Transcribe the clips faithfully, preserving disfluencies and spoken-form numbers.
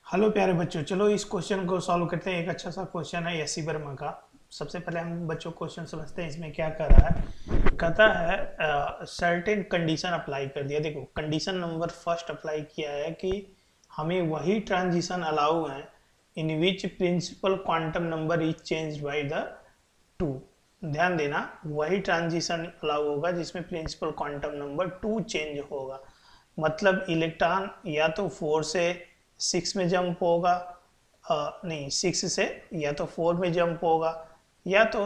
Hello प्यारे बच्चों, चलो इस क्वेश्चन को सॉल्व करते हैं। एक अच्छा सा क्वेश्चन है एस सी वर्मा का। सबसे पहले हम बच्चों क्वेश्चन समझते हैं इसमें क्या कर रहा है। कहता है सर्टेन कंडीशन अप्लाई कर दिया। देखो कंडीशन नंबर फर्स्ट अप्लाई किया है कि हमें वही ट्रांजिशन अलाउ है in which principal quantum number is change by the two. ध्यान देना, वही ट्रांजिशन अलाउ होगा जिसमें principal quantum number two change होगा। मतलब इलेक्ट्रॉन या तो फोर से सिक्स में जंप होगा, अ, नहीं सिक्स से या तो फोर में जंप होगा, या तो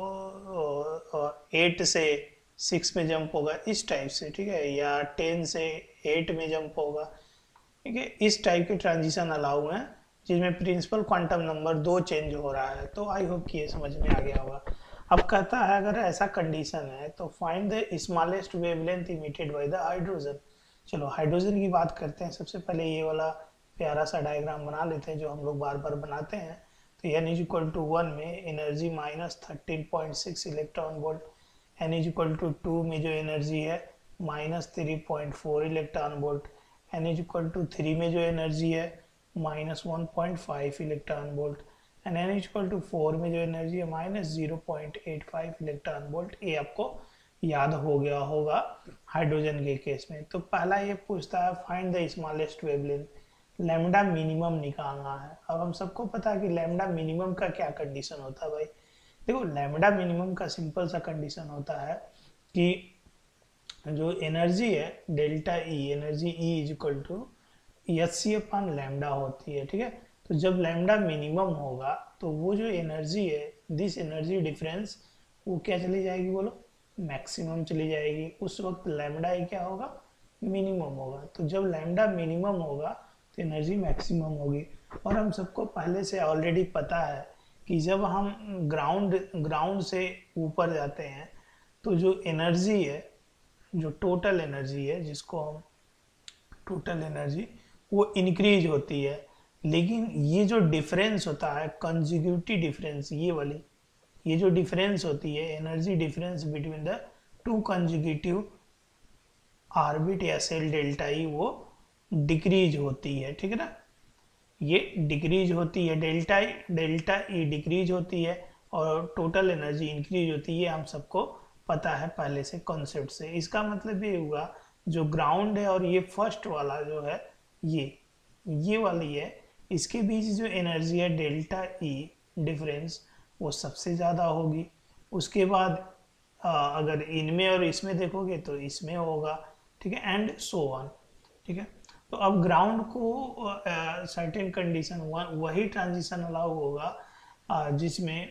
एट से सिक्स में जंप होगा इस टाइप से, ठीक है, या टेन से एट में जंप होगा। ठीक है, इस टाइप के ट्रांजिशन अलाउ हैं जिसमें प्रिंसिपल क्वांटम नंबर दो चेंज हो रहा है। तो आई होप कि ये समझ में आ गया होगा। अब कहता है अगर ऐसा कंडीशन है तो find the smallest wavelength emitted by the hydrogen. चलो हाइड्रोजन की बात करते हैं। सबसे पहले ये वाला प्यारा सा डायग्राम बना लेते हैं जो हम लोग बार बार बनाते हैं। तो n is equal to one में energy minus thirteen point six electron volt, n is equal to two में जो एनर्जी है minus three point four electron volt, n is equal to three में जो एनर्जी है minus one point five electron volt, and n is equal to four में जो energy है minus zero point eight five electron volt. ये आपको याद हो गया होगा हाइड्रोजन के केस में। तो पहला ये पूछता है find the smallest wavelength, lambda minimum निकालना है। अब हम सबको पता है कि लैम्डा मिनिमम का क्या कंडीशन होता है भाई। देखो लैम्डा मिनिमम का सिंपल सा कंडीशन होता है कि जो एनर्जी है delta E, energy E is equal to h c upon lambda होती है। ठीक है, तो जब लैम्डा मिनिमम होगा तो वो जो एनर्जी है दिस एनर्जी डिफरेंस वो क्या चली जाएगी, बोलो मैक्सिमम चली जाएगी। उस वक्त लैम्डा ही क्या होगा, मिनिमम होगा। तो जब लैम्डा मिनिमम होगा तो एनर्जी मैक्सिमम होगी। और हम सबको पहले से ऑलरेडी पता है कि जब हम ग्राउंड ग्राउंड से ऊपर जाते हैं तो जो एनर्जी है, जो टोटल एनर्जी है जिसको हम टोटल एनर्जी, वो इंक्रीज होती है। लेकिन ये जो डिफरेंस होता है कंजिक्यूटिव डिफरेंस, ये वाली ये जो डिफरेंस होती है energy difference between the two consecutive orbit या सेल डेल्टा ई, वो डिक्रीज होती है। ठीक है ना, ये डिक्रीज होती है, डेल्टा डेल्टा ई डिक्रीज होती है और टोटल एनर्जी इंक्रीज होती है। हम सबको पता है पहले से कॉन्सेप्ट से। इसका मतलब ये हुआ जो ग्राउंड है और ये फर्स्ट वाला जो है ये ये वाली है, इसके बीच जो एनर्जी है डेल्टा ई डिफरेंस वो सबसे ज़्यादा होगी। उसके बाद आ, अगर इनमें और इसमें देखोगे तो इसमें होगा। ठीक है, एंड सो ऑन। ठीक है, तो अब ग्राउंड को सर्टेन कंडीशन वही ट्रांजिशन अलाउ होगा uh, जिसमें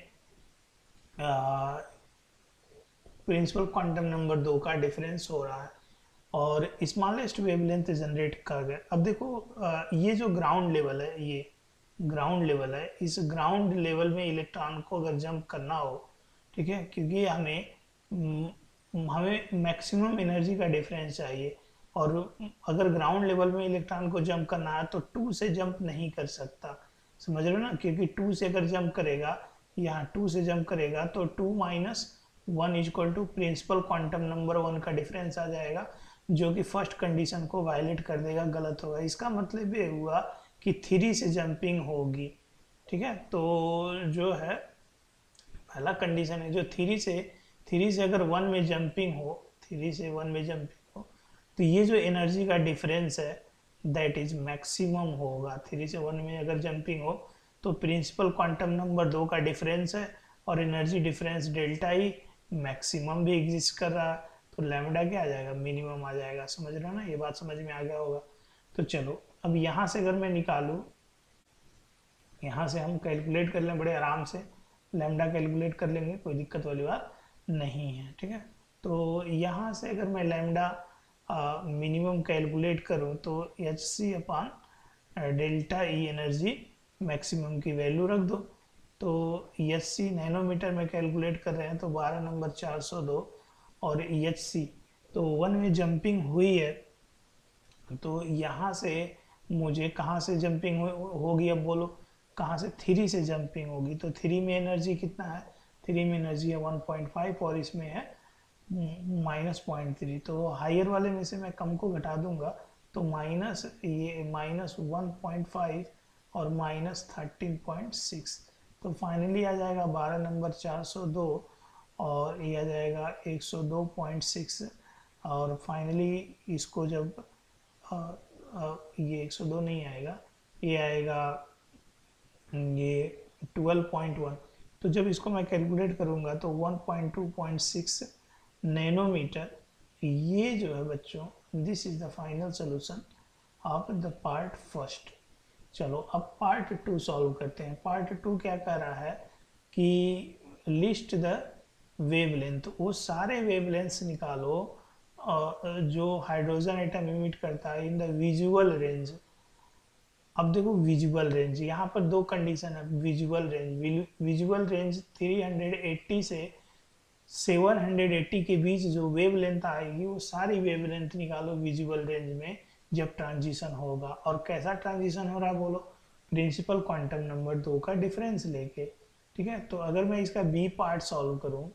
प्रिंसिपल क्वांटम नंबर दो का डिफरेंस हो रहा है और स्मॉलेस्ट वेवलेंथ जनरेट कर गए। अब देखो uh, ये जो ग्राउंड लेवल है, ये ग्राउंड लेवल है, इस ग्राउंड लेवल में इलेक्ट्रॉन को अगर जंप करना हो, ठीक है, क्योंकि हमें हमें मैक्सिमम एनर्जी का डिफरेंस चाहिए और अगर ग्राउंड लेवल में इलेक्ट्रॉन को जंप करना है तो टू से जंप नहीं कर सकता। समझ रहे हो ना, क्योंकि टू से अगर जंप करेगा, यहाँ टू से जंप करेगा तो two minus one is equal to principal quantum number one का डिफरेंस आ जाएगा जो कि फर्स्ट कंडीशन को वायलेट कर देगा, गलत होगा। इसका मतलब ये हुआ कि थ्री से जंपिंग होगी। ठीक है, तो जो है पहला कंडीशन है जो थ्री से थ्री से अगर वन में जंपिंग हो, थ्री से वन में जंपिंग हो तो ये जो एनर्जी का डिफरेंस है दैट इज मैक्सिमम होगा। थ्री से वन में अगर जंपिंग हो तो प्रिंसिपल क्वांटम नंबर दो का डिफरेंस है और एनर्जी डिफरेंस डेल्टा ही मैक्सिमम भी एग्जिस्ट कर रहा है, तो लैम्डा क्या आ जाएगा, मिनिमम आ जाएगा। समझ रहे हो ना, ये बात समझ में आ गया होगा। तो चलो अब यहाँ से अगर मैं निकालूँ, यहाँ से हम कैलकुलेट कर लें बड़े आराम से, लैम्डा कैलकुलेट कर लेंगे, कोई दिक्कत वाली बात नहीं है। ठीक है, तो यहाँ से अगर मैं लैम्डा मिनिमम कैलकुलेट करूँ तो h c upon delta E energy maximum की वैल्यू रख दो। तो एच सी नैनोमीटर में कैलकुलेट कर रहे हैं तो बारह नंबर चार सौ दो, और एच सी तो वन में जंपिंग हुई है तो यहाँ से मुझे कहाँ से जंपिंग हो, होगी, अब बोलो कहाँ से, थ्री से जंपिंग होगी। तो थ्री में एनर्जी कितना है, थ्री में एनर्जी है वन पॉइंट फाइव और इसमें है माइनस पॉइंट थ्री। तो हायर वाले में से मैं कम को घटा दूंगा तो माइनस ये माइनस वन पॉइंट फाइव और माइनस थर्टीन पॉइंट सिक्स। तो फाइनली आ जाएगा बारह नंबर चार सौ दो और ये आ जाएगा एक सौ दो पॉइंट सिक्स। और फाइनली इसको जब आ, आ, ये एक सौ दो नहीं आएगा, ये आएगा ये ट्वेल्व पॉइंट वन। तो जब इसको मैं कैलकुलेट करूँगा तो one point two point six nanometer, ये जो है बच्चों, this is the final solution of the part first. चलो अब पार्ट टू सॉल्व करते हैं। पार्ट टू क्या कह रहा है कि लिस्ट द वेवलेंथ, वो सारे वेवलेंथ्स निकालो जो हाइड्रोजन एटम इमिट करता है इन द विजुअल रेंज। अब देखो विजुअल रेंज, यहाँ पर दो कंडीशन है। Visual range, visual range three hundred eighty से सेवन हंड्रेड एट्टी के बीच जो वेवलेंथ आएगी वो सारी वेवलेंथ निकालो विजुअल रेंज में जब ट्रांजिशन होगा। और कैसा ट्रांजिशन हो रहा है बोलो, प्रिंसिपल क्वांटम नंबर दो का डिफरेंस लेके। ठीक है, तो अगर मैं इसका बी पार्ट सॉल्व करूँ,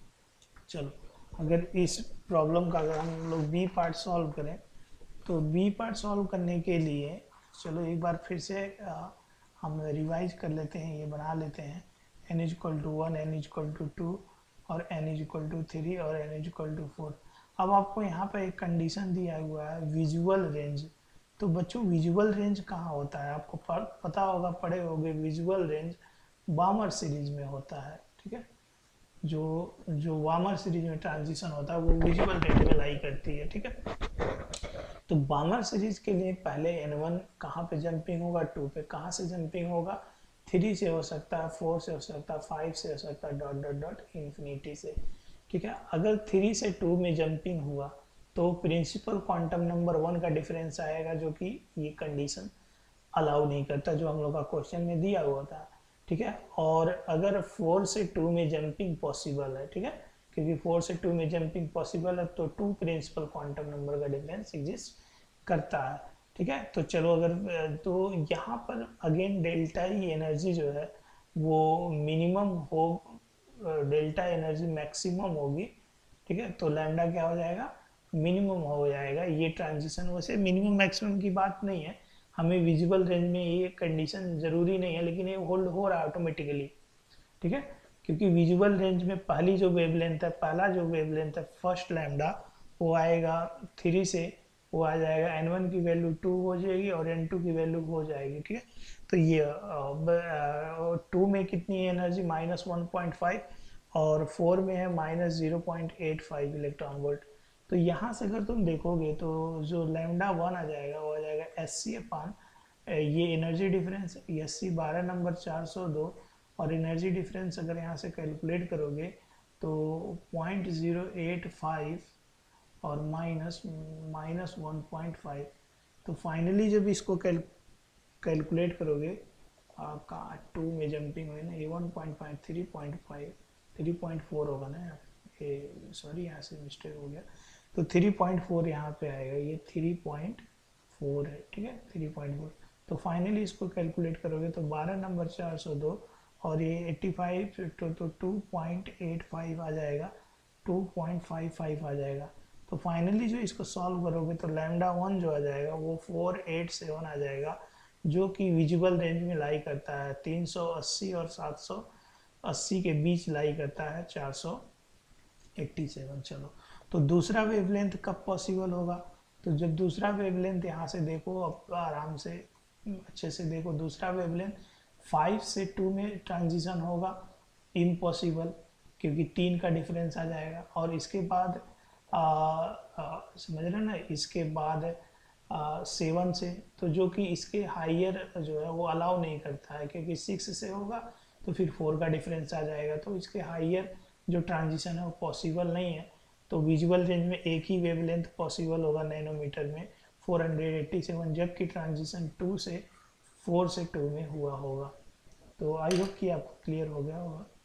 चलो अगर इस प्रॉब्लम का अगर हम लोग बी पार्ट सॉल्व करें तो बी पार्ट सॉल्व करने के लिए चलो एक बार फिर से आ, हम रिवाइज कर लेते हैं, ये बना लेते हैं। n is equal to one, n is equal to two और n is equal to three और n is equal to four. अब आपको यहाँ पे एक कंडीशन दिया हुआ है विजुअल रेंज। तो बच्चों विजुअल रेंज कहाँ होता है आपको पता होगा, पढ़े होगे। विजुअल रेंज बामर सीरीज में होता है। ठीक है, जो जो वामर सीरीज में ट्रांजिशन होता है वो विजुअल रेंज में लाई करती है। ठीक है, तो बामर सीरीज के लिए पहले एन वन कहाँ पे जंपिंग होगा, टू पे। कहाँ से जंपिंग होगा, थ्री से हो सकता है, फोर से हो सकता है, फाइव से हो सकता है, डॉट डॉट डॉट इन्फिनिटी से। ठीक है, अगर थ्री से टू में जंपिंग हुआ तो प्रिंसिपल क्वांटम नंबर वन का डिफरेंस आएगा, जो कि ये कंडीशन अलाउ नहीं करता, जो हम लोग का क्वेश्चन में दिया हुआ था। ठीक है, और अगर फोर से टू में जंपिंग पॉसिबल है, ठीक है, क्योंकि फोर से टू में जंपिंग पॉसिबल है तो टू प्रिंसिपल क्वांटम नंबर का डिफरेंस एग्जिस्ट करता है। ठीक है, तो चलो अगर तो यहाँ पर अगेन डेल्टा ई एनर्जी जो है वो मिनिमम हो, डेल्टा एनर्जी मैक्सिमम होगी। ठीक है, तो लैम्डा क्या हो जाएगा, मिनिमम हो जाएगा। ये ट्रांजिशन वैसे मिनिमम मैक्सिमम की बात नहीं है, हमें विजुअल रेंज में ये कंडीशन जरूरी नहीं है, लेकिन ये होल्ड हो रहा है ऑटोमेटिकली। ठीक है, क्योंकि विजुअल रेंज में पहली जो वेवलेंथ है, पहला जो वेवलेंथ है फर्स्ट लैम्डा, वो आएगा थ्री से, वो आ जाएगा एन वन की वैल्यू टू हो जाएगी और एन टू की वैल्यू हो जाएगी। ठीक है, तो ये टू में कितनी है energy, minus one point five, और फोर में है minus zero point eight five electron volt. तो यहाँ से अगर तुम देखोगे तो जो लैम्डा वन आ जाएगा वो आ जाएगा एस सी अपान ये एनर्जी डिफरेंस, एस सी बारह नंबर चार सौ दो, और एनर्जी डिफरेंस अगर यहाँ से कैलकुलेट करोगे तो पॉइंट ज़ीरो एट फाइव और minus minus one point five. तो फाइनली जब इसको कैल कैलकुलेट करोगे आपका टू में जंपिंग हुई ना, ये one point five, three point five, three point four होगा ना यार, ये सॉरी यहाँ से मिस्टेक हो गया। तो थ्री पॉइंट फोर यहाँ पे आएगा, ये थ्री पॉइंट फोर है। ठीक है, थ्री पॉइंट फोर। तो फाइनली इसको कैलकुलेट करोगे तो बारह नंबर चार सौ दो और ये एट्टी फाइव तो टू पॉइंट एट फाइव आ जाएगा, टू पॉइंट फाइव फाइव आ जाएगा। तो फाइनली जो इसको सॉल्व करोगे तो लैम्डा वन जो आ जाएगा वो फोर एट सेवन आ जाएगा, जो कि विजुअल रेंज में लाई करता है, तीन सौ अस्सी और सात सौ अस्सी के बीच लाई करता है, चार सौ एट्टी सेवन। चलो, तो दूसरा वेवलेंथ कब पॉसिबल होगा, तो जब दूसरा वेवलेंथ यहाँ से देखो, अब आराम से अच्छे से देखो, दूसरा वेवलेंथ फाइव से टू में ट्रांजिशन होगा, इम्पॉसिबल, क्योंकि तीन का डिफरेंस आ जाएगा। और इसके बाद आ, आ, समझ रहे ना, इसके बाद सेवन से, तो जो कि इसके हाइयर जो है वो अलाउ नहीं करता है, क्योंकि सिक्स से होगा तो फिर फोर का डिफरेंस आ जाएगा, तो इसके हाइयर जो ट्रांजिशन है वो पॉसिबल नहीं है। तो विजुअल रेंज में एक ही वेवलेंथ पॉसिबल होगा नैनोमीटर में, फोर हंड्रेड एट्टी सेवन, जबकि ट्रांजिशन टू से फोर से टू में हुआ होगा। तो आई होप कि आपको क्लियर हो गया होगा।